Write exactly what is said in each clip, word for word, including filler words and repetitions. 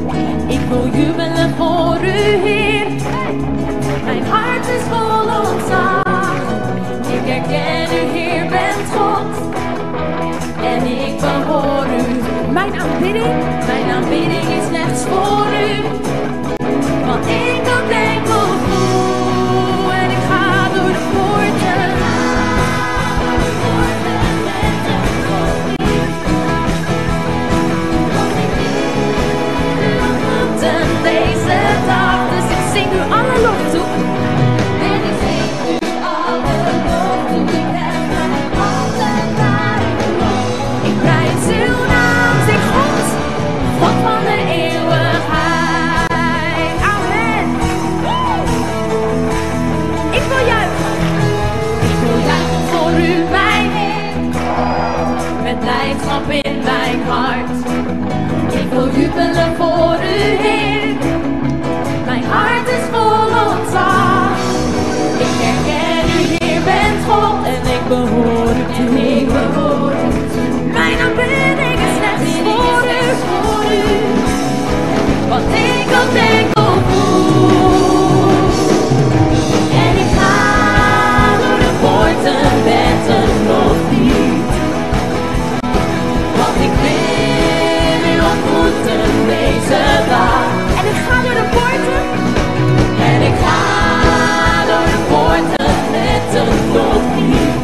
Ik wil jubelen voor u, Heer. Mijn hart is vol ontzag. Ik herken u, Heer, bent God. En ik behoor u. Mijn aanbidding, mijn aanbidding is slechts voor u. Want ik kan enkel voel. En ik ga door de poorten. Deze dag, dus ik zing u alle lof toe. En ik zing u alle lof toe. Ik heb mijn handen naar uw lof. Ik prijs uw naam, zing God, God van de eeuwigheid. Amen. Ik wil juichen, ik wil juichen voor u, mijn Heer. Met blijdschap in mijn hart. Ik wil jubelen voor u, Heer. Mijn hart is vol ontzag. Ik herken u, Heer, bent God. En ik behoor u toe. Ik behoor u toe. Mijn aanbidding is slechts voor u. Voor u. Want ik ook enkel voel. En ik ga door de poorten met een loflied. Want ik wil u ontmoeten deze dag. En ik ga door de poorten. En ik ga door de poorten met een loflied.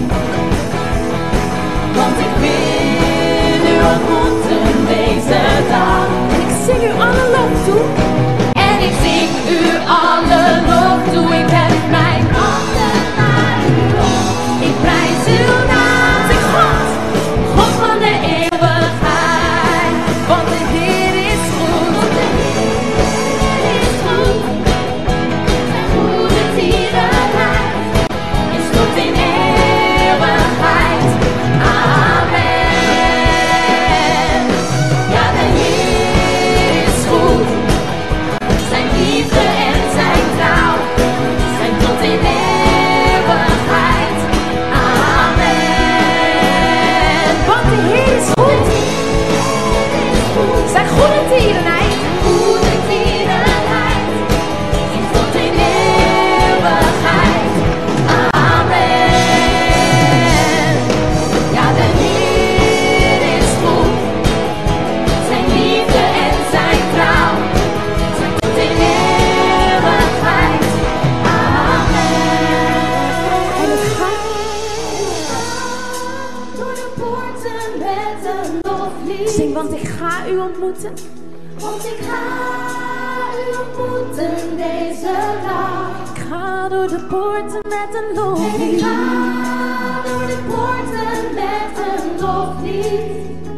Want ik wil u ontmoeten deze dag. En ik zing u alle lof toe. En ik zing u alle lof toe. Ik heb mijn handen naar u op. Ik prijs uw naam, zing God, God van de eeuwigheid. Want de Heer is goed. Want de Heer is goed. Zijn goede tierenheid is tot in eeuwigheid. Amen. Ja, de Heer is goed. Zijn liefde en zijn trouw zijn tot in eeuwigheid. Amen. Want de Heer is goed. Zijn goede tierenheid. Goede tierenheid is tot in eeuwigheid. Amen. Ja, de Heer is goed. Zijn liefde en zijn trouw zijn tot in eeuwigheid. Amen. En het gaat door de poorten met een loflied. Zing, want ik ga u ontmoeten. Want ik ga u ontmoeten deze dag. Ik ga door de poorten met een loflied. En ik ga door de poorten met een loflied.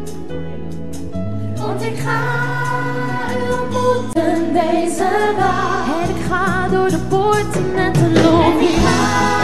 Want ik ga u ontmoeten deze dag. En ik ga door de poorten met een loflied.